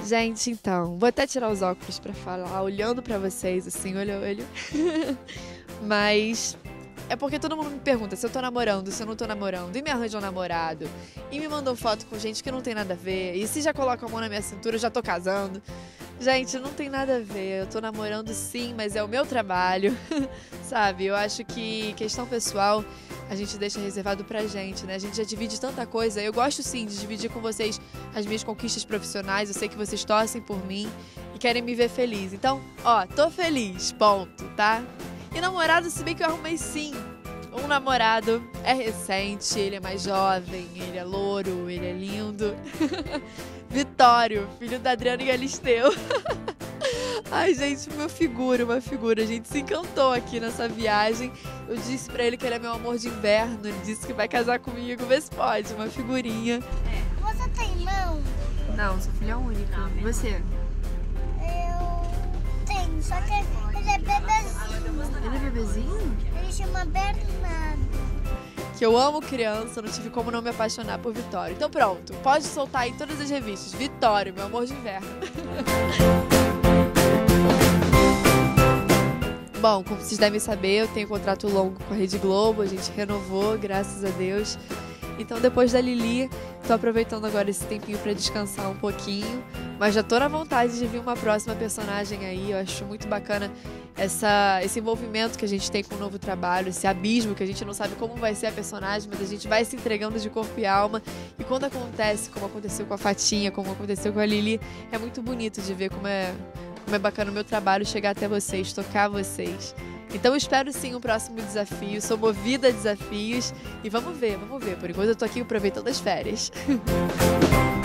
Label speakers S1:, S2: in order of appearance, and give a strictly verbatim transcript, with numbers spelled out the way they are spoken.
S1: Gente, então, vou até tirar os óculos pra falar, olhando pra vocês, assim, olho a olho. Mas é porque todo mundo me pergunta se eu tô namorando, se eu não tô namorando, e me arranjam um namorado, e me mandam foto com gente que não tem nada a ver, e se já colocam a mão na minha cintura, eu já tô casando. Gente, não tem nada a ver, eu tô namorando sim, mas é o meu trabalho, sabe? Eu acho que questão pessoal a gente deixa reservado pra gente, né? A gente já divide tanta coisa. Eu gosto sim de dividir com vocês as minhas conquistas profissionais, eu sei que vocês torcem por mim e querem me ver feliz. Então, ó, tô feliz, ponto, tá? E namorado, se bem que eu arrumei sim. Um namorado é recente, ele é mais jovem, ele é louro, ele é lindo. Vitório, filho da Adriana e Galisteu. Ai, gente, uma figura, uma figura. A gente se encantou aqui nessa viagem. Eu disse pra ele que ele é meu amor de inverno. Ele disse que vai casar comigo, vê se pode. Uma figurinha.
S2: Você tem irmão?
S1: Não, sou filha única. E você?
S2: Eu tenho, só que ele é bebezinho.
S1: Ele é bebezinho?
S2: Ele chama Bernardo.
S1: Que eu amo criança, não tive como não me apaixonar por Vitório. Então pronto, pode soltar aí em todas as revistas. Vitório, meu amor de inverno. Bom, como vocês devem saber, eu tenho contrato longo com a Rede Globo, a gente renovou, graças a Deus. Então depois da Lili, tô aproveitando agora esse tempinho pra descansar um pouquinho, mas já tô na vontade de vir uma próxima personagem aí. Eu acho muito bacana essa, esse envolvimento que a gente tem com o novo trabalho, esse abismo que a gente não sabe como vai ser a personagem, mas a gente vai se entregando de corpo e alma. E quando acontece, como aconteceu com a Fatinha, como aconteceu com a Lili, é muito bonito de ver como é, como é bacana o meu trabalho chegar até vocês, tocar vocês. Então eu espero sim um próximo desafio, sou movida a desafios e vamos ver, vamos ver. Por enquanto eu tô aqui aproveitando as férias.